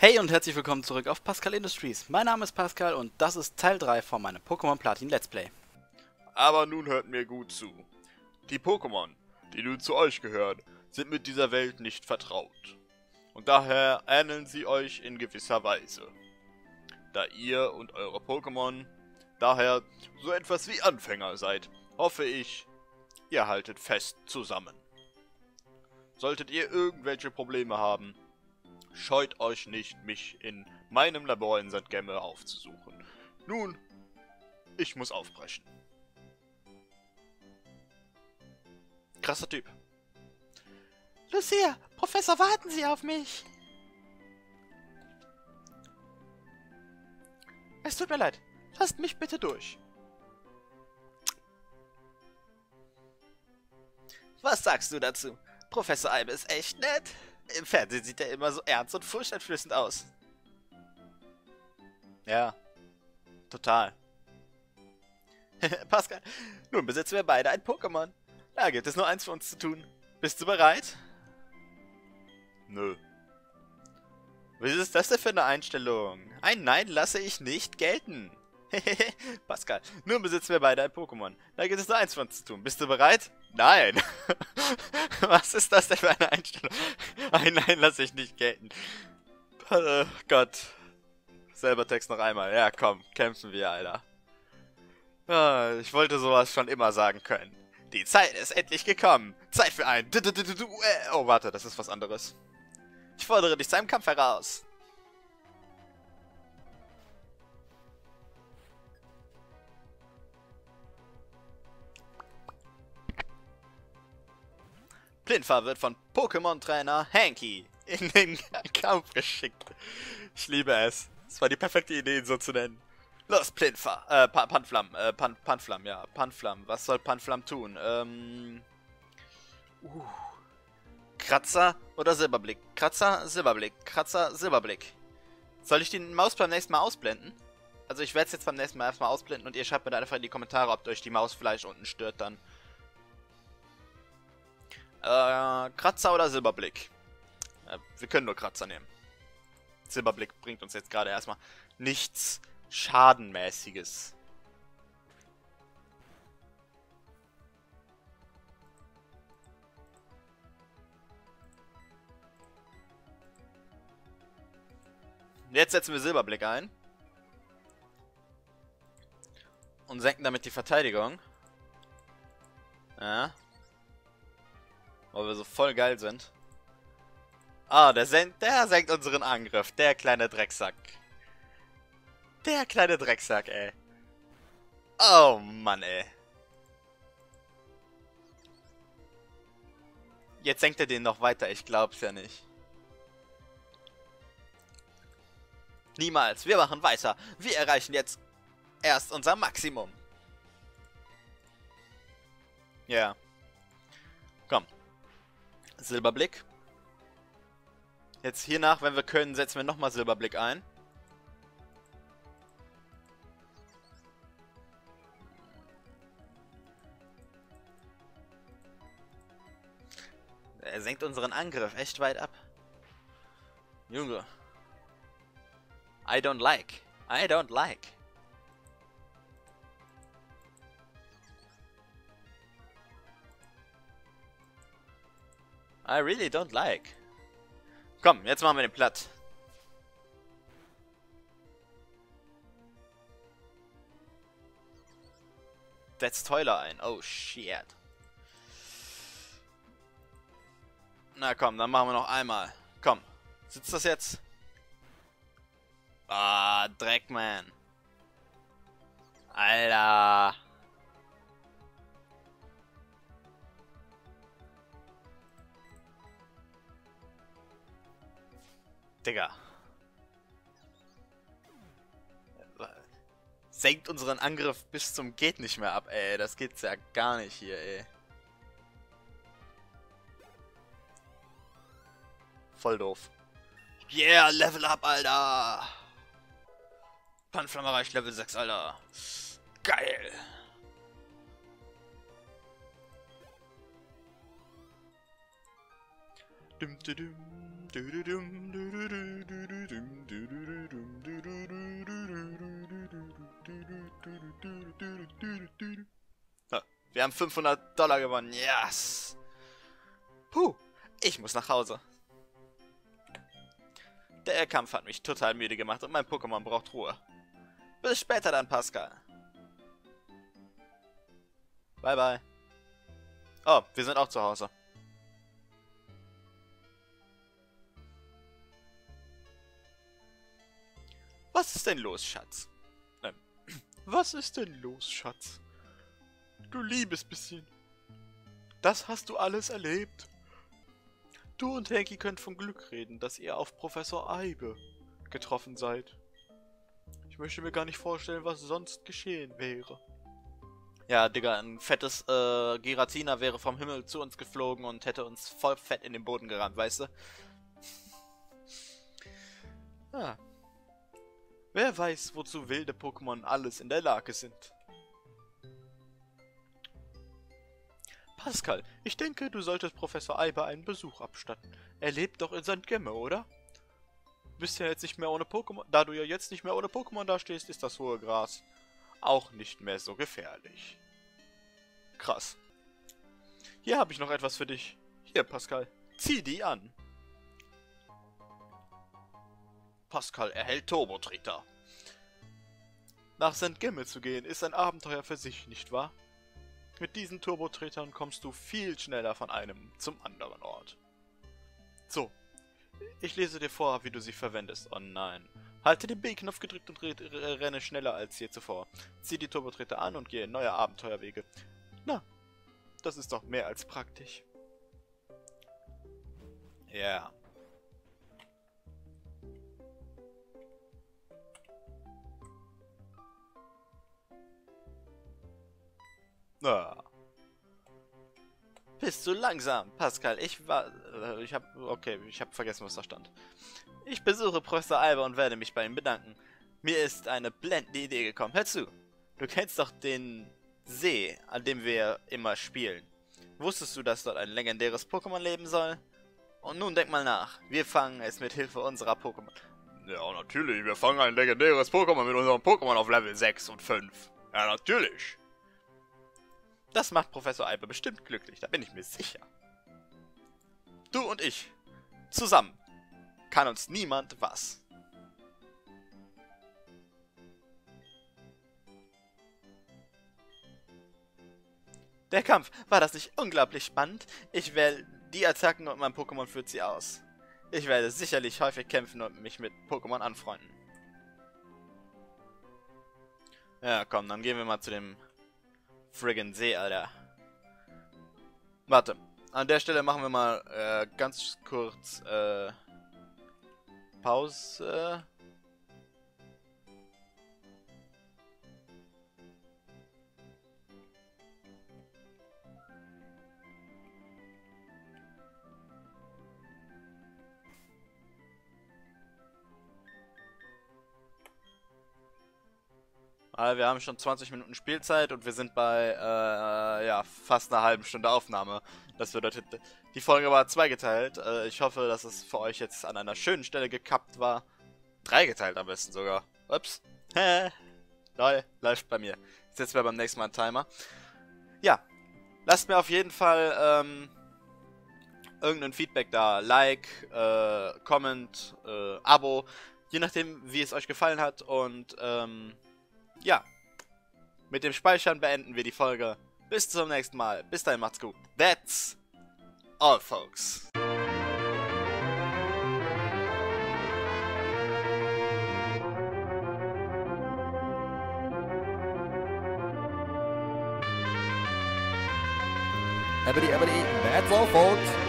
Hey und herzlich willkommen zurück auf Pascal Industries. Mein Name ist Pascal und das ist Teil 3 von meinem Pokémon Platin Let's Play. Aber nun hört mir gut zu. Die Pokémon, die nun zu euch gehören, sind mit dieser Welt nicht vertraut. Und daher ähneln sie euch in gewisser Weise. Da ihr und eure Pokémon daher so etwas wie Anfänger seid, hoffe ich, ihr haltet fest zusammen. Solltet ihr irgendwelche Probleme haben, scheut euch nicht, mich in meinem Labor in St. Gemme aufzusuchen. Nun, ich muss aufbrechen. Krasser Typ. Lucia, Professor, warten Sie auf mich! Es tut mir leid, lasst mich bitte durch. Was sagst du dazu? Professor Albe ist echt nett. Im Fernsehen sieht er immer so ernst und furchteinflößend aus. Ja, total. Pascal, nun besitzen wir beide ein Pokémon. Da gibt es nur eins für uns zu tun. Bist du bereit? Nö. Was ist das denn für eine Einstellung? Ein Nein lasse ich nicht gelten. Pascal, nun besitzen wir beide ein Pokémon. Da gibt es nur eins für uns zu tun. Bist du bereit? Nein. Was ist das denn für eine Einstellung? Ein Nein lasse ich nicht gelten. Gott. Selber Text noch einmal. Ja, komm, kämpfen wir, Alter. Ich wollte sowas schon immer sagen können. Die Zeit ist endlich gekommen. Zeit für ein Oh, warte, das ist was anderes. Ich fordere dich zu einem Kampf heraus. Plinfa wird von Pokémon-Trainer Hanky in den Kampf geschickt. Ich liebe es. Es war die perfekte Idee, ihn so zu nennen. Los, Plinfa. Panflam. Panflam, ja. Panflam. Was soll Panflam tun? Kratzer oder Silberblick? Kratzer, Silberblick. Kratzer, Silberblick. Soll ich den Maus beim nächsten Mal ausblenden? Also ich werde es jetzt beim nächsten Mal erstmal ausblenden und ihr schreibt mir dann einfach in die Kommentare, ob euch die Maus vielleicht unten stört dann. Kratzer oder Silberblick? Wir können nur Kratzer nehmen. Silberblick bringt uns jetzt gerade erstmal nichts Schadenmäßiges. Jetzt setzen wir Silberblick ein. Und senken damit die Verteidigung. Ja. Weil wir so voll geil sind. Ah, der senkt unseren Angriff. Der kleine Drecksack. Der kleine Drecksack, ey. Oh, Mann, ey. Jetzt senkt er den noch weiter. Ich glaub's ja nicht. Niemals. Wir machen weiter. Wir erreichen jetzt erst unser Maximum. Ja. Yeah. Komm. Silberblick. Jetzt hiernach, wenn wir können, setzen wir nochmal Silberblick ein. Er senkt unseren Angriff echt weit ab. Junge. I don't like. I don't like. I really don't like. Komm, jetzt machen wir den platt. Setzt Toiler ein. Oh, shit. Na komm, dann machen wir noch einmal. Komm, sitzt das jetzt? Ah, Dreckman. Alter. Digga. Senkt unseren Angriff bis zum geht nicht mehr ab, ey. Das geht's ja gar nicht hier, ey. Voll doof. Yeah, Level up, Alter. Panflamme erreicht Level 6, Alter. Geil. Dum, dum, dum, dum, dum, dum, dum, dum, dum. Ja, wir haben $500 gewonnen. Yes! Puh, ich muss nach Hause. Der Kampf hat mich total müde gemacht und mein Pokémon braucht Ruhe. Bis später dann, Pascal. Bye, bye. Oh, wir sind auch zu Hause. Was ist denn los, Schatz? Was ist denn los, Schatz? Du liebes bisschen. Das hast du alles erlebt. Du und Henki könnt von Glück reden, dass ihr auf Professor Eibe getroffen seid. Ich möchte mir gar nicht vorstellen, was sonst geschehen wäre. Ja, Digga, ein fettes Giratina wäre vom Himmel zu uns geflogen und hätte uns voll fett in den Boden gerammt, weißt du? Ja. Wer weiß, wozu wilde Pokémon alles in der Lage sind. Pascal, ich denke, du solltest Professor Eibe einen Besuch abstatten. Er lebt doch in St. Gemme, oder? Du bist ja jetzt nicht mehr ohne Pokémon. Da du ja jetzt nicht mehr ohne Pokémon dastehst, ist das hohe Gras auch nicht mehr so gefährlich. Krass. Hier habe ich noch etwas für dich. Hier, Pascal. Zieh die an. Pascal erhält Turbo-Treter. Nach St. Gemme zu gehen, ist ein Abenteuer für sich, nicht wahr? Mit diesen Turbotretern kommst du viel schneller von einem zum anderen Ort. So, ich lese dir vor, wie du sie verwendest. Oh nein. Halte den B-Knopf gedrückt und renne schneller als je zuvor. Zieh die Turbotreter an und gehe in neue Abenteuerwege. Na, das ist doch mehr als praktisch. Ja. Ah. Bist du langsam, Pascal? Ich hab vergessen, was da stand. Ich besuche Professor Eibe und werde mich bei ihm bedanken. Mir ist eine blendende Idee gekommen. Hör zu, du kennst doch den See, an dem wir immer spielen. Wusstest du, dass dort ein legendäres Pokémon leben soll? Und nun denk mal nach. Wir fangen es mit Hilfe unserer Pokémon. Ja, natürlich. Wir fangen ein legendäres Pokémon mit unserem Pokémon auf Level 6 und 5. Ja, natürlich. Das macht Professor Eibe bestimmt glücklich, da bin ich mir sicher. Du und ich. Zusammen. Kann uns niemand was. Der Kampf, war das nicht unglaublich spannend? Ich wähle die Attacken und mein Pokémon führt sie aus. Ich werde sicherlich häufig kämpfen und mich mit Pokémon anfreunden. Ja, komm, dann gehen wir mal zu dem friggin' See, Alter. Warte, an der Stelle machen wir mal ganz kurz Pause. Wir haben schon 20 Minuten Spielzeit und wir sind bei ja, fast einer halben Stunde Aufnahme. Das bedeutet, die Folge war zweigeteilt. Ich hoffe, dass es für euch jetzt an einer schönen Stelle gekappt war. Dreigeteilt am besten sogar. Ups. Lol, läuft bei mir. Ich setze mir beim nächsten Mal einen Timer. Ja, lasst mir auf jeden Fall irgendein Feedback da. Like, Comment, Abo. Je nachdem, wie es euch gefallen hat. Und ja, mit dem Speichern beenden wir die Folge. Bis zum nächsten Mal. Bis dahin, macht's gut. That's all, folks. Ebony, that's all, folks.